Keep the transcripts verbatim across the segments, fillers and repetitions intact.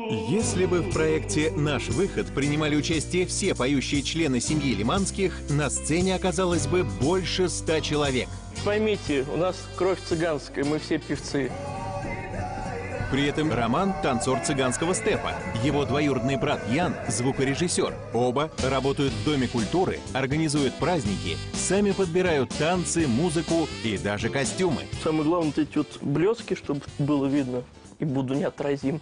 Если бы в проекте «Наш выход» принимали участие все поющие члены семьи Лиманских, на сцене оказалось бы больше ста человек. Поймите, у нас кровь цыганская, мы все певцы. При этом Роман – танцор цыганского степа. Его двоюродный брат Ян – звукорежиссер. Оба работают в Доме культуры, организуют праздники, сами подбирают танцы, музыку и даже костюмы. Самое главное, вот эти вот блески, чтобы было видно, и буду неотразим.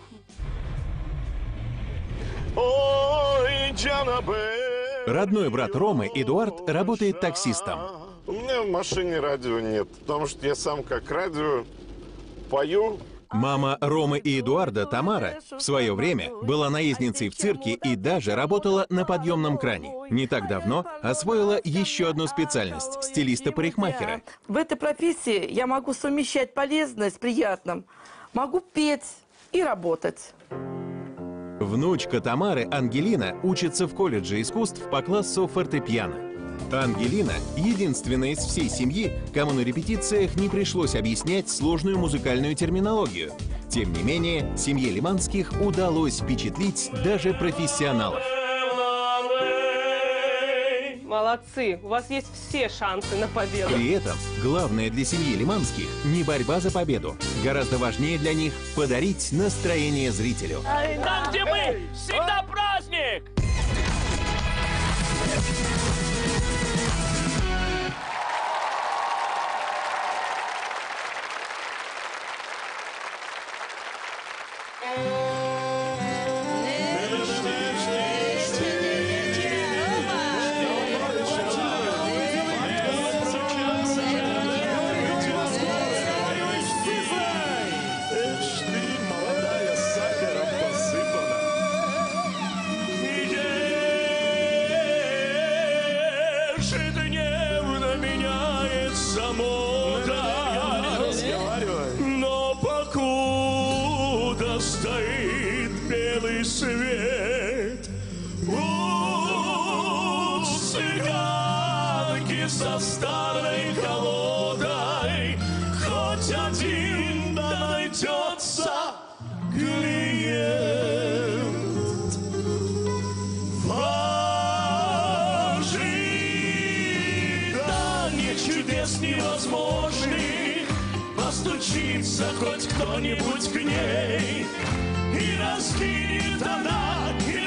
Родной брат Ромы, Эдуард, работает таксистом. У меня в машине радио нет, потому что я сам как радио пою. Мама Ромы и Эдуарда, Тамара, в свое время была наездницей в цирке и даже работала на подъемном кране. Не так давно освоила еще одну специальность – стилиста-парикмахера. В этой профессии я могу совмещать полезное с приятным. Могу петь и работать. Внучка Тамары, Ангелина, учится в колледже искусств по классу фортепиано. Ангелина – единственная из всей семьи, кому на репетициях не пришлось объяснять сложную музыкальную терминологию. Тем не менее, семье Лиманских удалось впечатлить даже профессионалов. Молодцы, у вас есть все шансы на победу. При этом главное для семьи Лиманских не борьба за победу. Гораздо важнее для них подарить настроение зрителю. Там, где мы, всегда праздник! Ежедневно меняется мода, но покуда стоит белый свет, у цыганки со старой колодой хоть один да найдется клиент. Чудес невозможных, постучится хоть кто-нибудь к ней, и раскинет она, и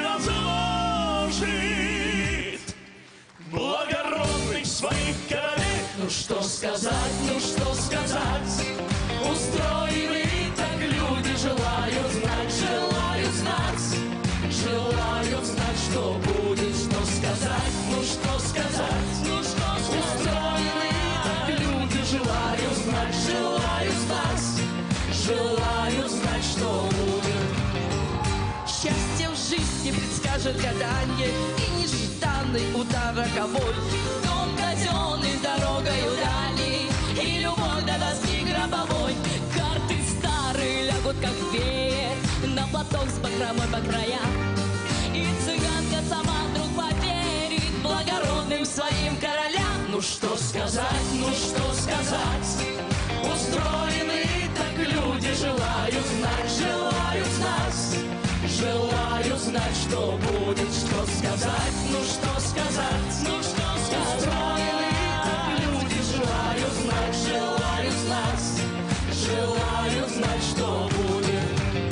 разложит благородных своих королей. Ну что сказать, ну что сказать, устроены так люди, желают знать, желают знать, желают знать, что будет, что сказать, ну что сказать, ну что устроены так люди, желают знать, желают знать, желают знать, что будет. Счастье в жизни предскажет гаданье, и нежданный удар роковой. Дом казенный дорогою дали, и любовь до доски гробовой. Карты старые лягут как веер на платок с бахромой по краям. И цыганка сама вдруг поверит благородным своим королям. Ну что сказать, ну что сказать, устроены так люди, желают знать, желают знать, желают знать, что будет, что сказать, ну что сказать, ну что сказать, устроены так люди, желают знать, желают знать, желают знать, что будет.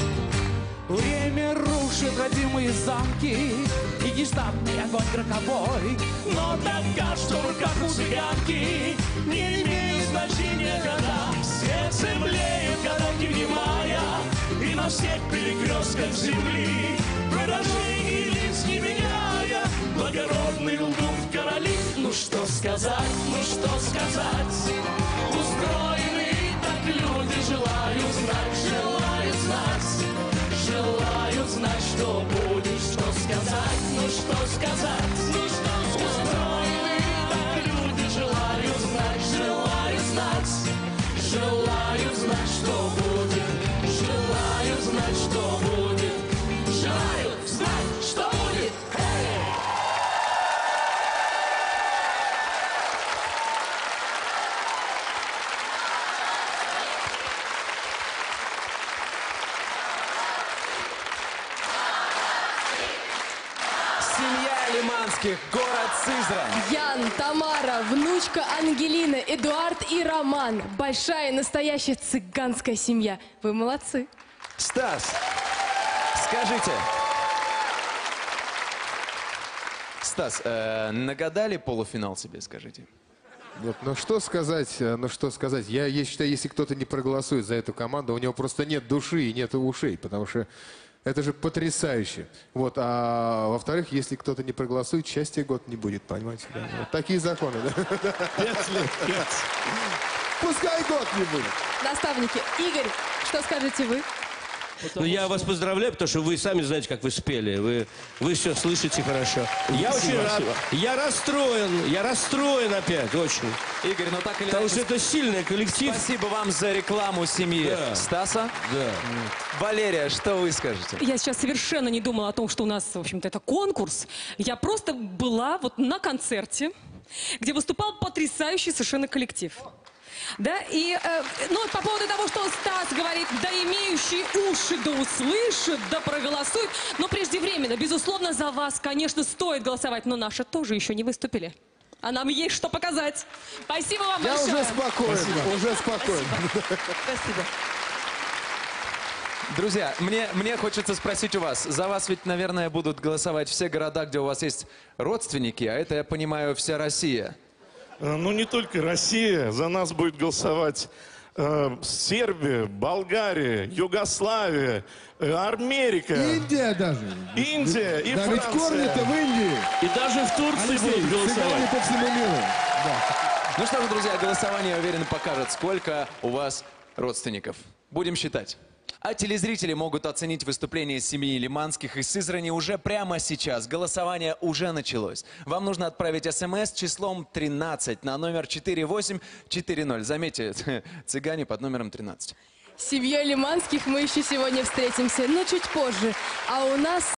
Время рушит родимые замки и нежданный огонь роковой. Но так что в руках у цыганки не имеет значения года. Сердце млеет, коронки внимая, и на всех перекрестках земли выражение лиц не меняя, благородный лгут короли. Ну что сказать, ну что сказать, устроены так люди, желают знать, желают знать, желают знать, что будет, что сказать, ну что сказать, ну что устроены так люди, желают знать, желают знать, желают знать, что будет, желают знать, что будет, желают знать, что будет. Лиманских, город Сызрань. Ян, Тамара, внучка Ангелины, Эдуард и Роман. Большая настоящая цыганская семья. Вы молодцы. Стас, скажите. Стас, э, нагадали полуфинал себе, скажите? Вот, ну что сказать, ну что сказать. Я, я считаю, если кто-то не проголосует за эту команду, у него просто нет души и нет ушей, потому что это же потрясающе. Вот, а во-вторых, если кто-то не проголосует, счастья год не будет, понимаете? Да? Вот такие законы, да? Пять лет, пять. Пускай год не будет. Наставники, Игорь, что скажете вы? Ну, я вас поздравляю, потому что вы сами знаете, как вы спели. Вы, вы все слышите хорошо. Я очень рад. Я расстроен. Я расстроен опять, очень. Игорь, ну так или Потому иначе... что это сильный коллектив. Спасибо вам за рекламу семьи Да. Стаса. Да. Валерия, что вы скажете? Я сейчас совершенно не думала о том, что у нас, в общем-то, это конкурс. Я просто была вот на концерте, где выступал потрясающий совершенно коллектив. Да, и, э, ну, по поводу того, что Стас говорит, да имеющие уши, да услышат, да проголосуют. Но преждевременно, безусловно, за вас, конечно, стоит голосовать, но наши тоже еще не выступили. А нам есть что показать. Спасибо вам Я большое. уже спокоен, Спасибо. уже спокоен. Спасибо. Спасибо. Друзья, мне, мне хочется спросить у вас. За вас ведь, наверное, будут голосовать все города, где у вас есть родственники, а это, я понимаю, вся Россия. Ну, не только Россия. За нас будет голосовать э, Сербия, Болгария, Югославия, э, Америка. Индия даже. Индия и Да ведь Франция. корни-то в Индии. И даже в Турции Алексей, будут голосовать. цыгане по всему миру. Ну что ж, друзья, голосование, я уверен, покажет, сколько у вас родственников. Будем считать. А телезрители могут оценить выступление семьи Лиманских из Сызрани уже прямо сейчас. Голосование уже началось. Вам нужно отправить смс числом тринадцать на номер четыре восемь четыре ноль. Заметьте, цыгане под номером тринадцать. С семьей Лиманских мы еще сегодня встретимся, но чуть позже. А у нас...